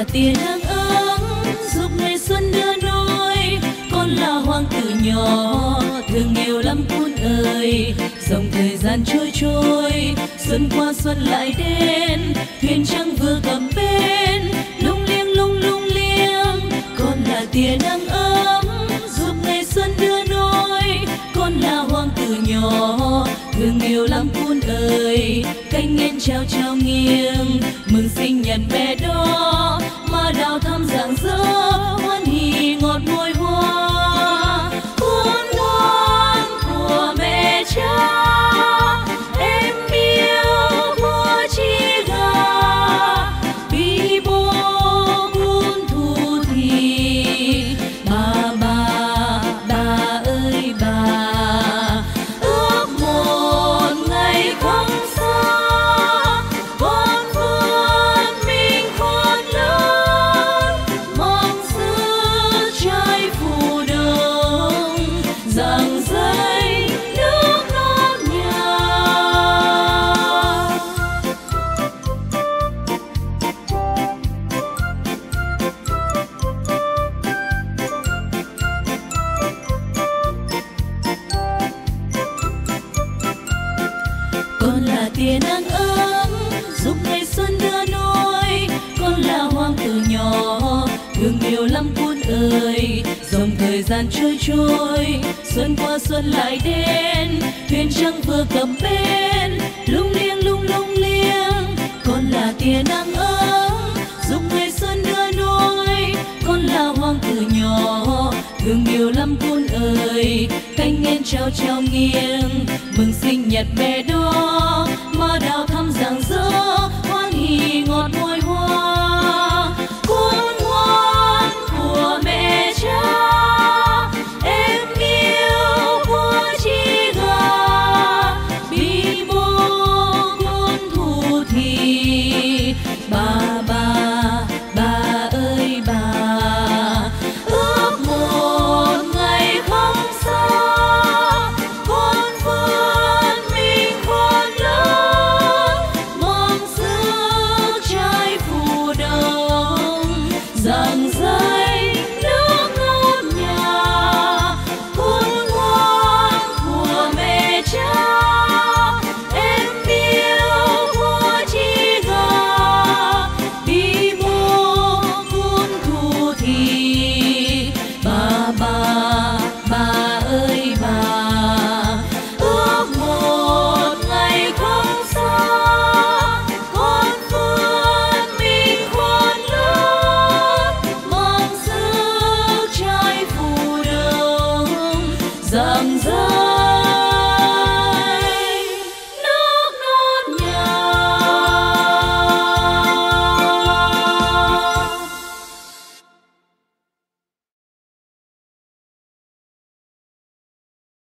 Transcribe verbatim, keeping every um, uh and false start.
là tia nắng ấm giúp ngày xuân đưa nối. Con là hoàng tử nhỏ thương yêu lắm con ơi. Dòng thời gian trôi trôi, xuân qua xuân lại đến, thuyền trăng vừa cập bến, lung liêng lung lung liêng. Con là tia nắng ấm giúp ngày xuân đưa nối. Con là hoàng tử nhỏ thương yêu lắm con ơi. Cánh én trao trao nghiêng mừng sinh nhật bé đó, mà đào thắm rạng rỡ hoan hỉ ngọt môi hoa. Cuốn ngoan của mẹ cha em yêu của chi gà, vì bố cuốn thu thì bà bà bà ơi bà. Ước một ngày không xa con vươn mình khôn lớn, mong giữ trái phù đông giăng dây nước non nhà. Con là tia nắng ấm giúp ngày xuân đưa nối. Con là hoàng tử nhỏ thương yêu lắm con ơi. Dòng thời gian trôi trôi, xuân qua xuân lại đến, thuyền trăng vừa cập bến, lung liêng lung lung liêng. Con là tia nắng ấm giúp ngày xuân đưa nối. Con là hoàng tử nhỏ thương yêu lắm con ơi. Cánh én trao trao nghiêng mừng sinh nhật bé đó,